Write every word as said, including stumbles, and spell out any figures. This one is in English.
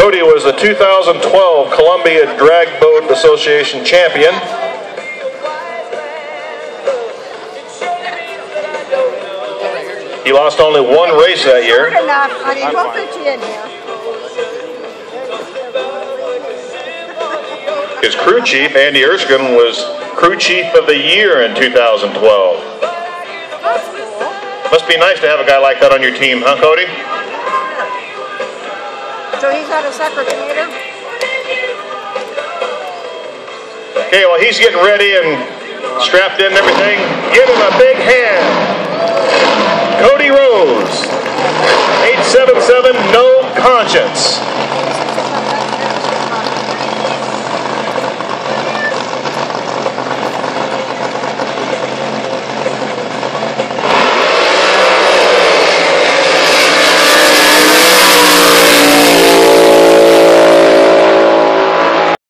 Cody was the two thousand twelve Columbia Drag Boat Association champion. He lost only one race that year. Good enough, honey. We'll put you in here. His crew chief, Andy Erskine, was crew chief of the year in two thousand twelve. That's cool. Must be nice to have a guy like that on your team, huh, Cody? So he's not a secretary? Okay, well, he's getting ready and strapped in and everything. Give him a big hand. Cody Rose, eight seven seven, no conscience.